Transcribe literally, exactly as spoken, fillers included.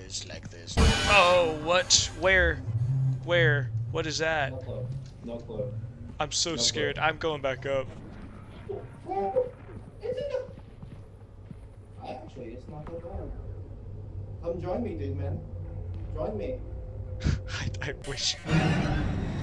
this, like this. Oh, what? Where? Where? What is that? No clue. No clue. I'm so No scared. clue. I'm going back up. It's in the... Actually, it's not that bad. Come join me, dude, man. Join me. I, I wish.